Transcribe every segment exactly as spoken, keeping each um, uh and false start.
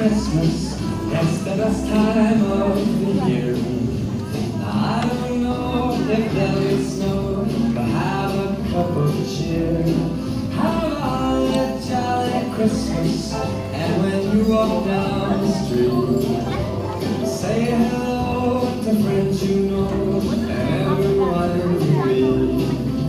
Christmas, it's the best time of the year. I don't know if there'll be snow, but have a cup of cheer. Have a holly jolly Christmas, and when you walk down the street, say hello to friends you know, and everyone you meet.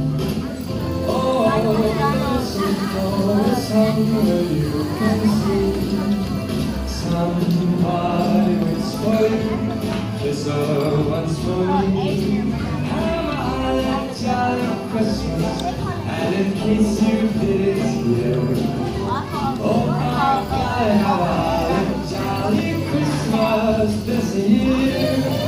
Oh, listen for the song where you can see somebody waits for you, this one's for me. Have a holly jolly Christmas, and in case you didn't hear, oh my God, have a holly jolly Christmas this year.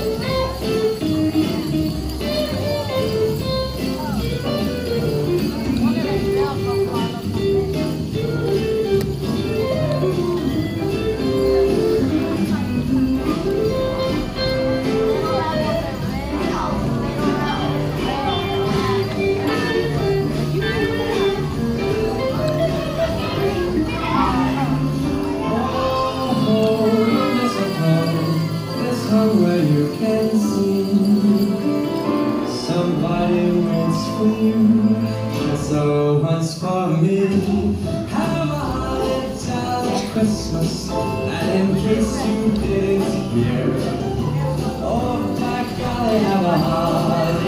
Where you can see somebody waits for you, just so once for me. Have a holly jolly Christmas, and in case you didn't hear, oh my God, have a holly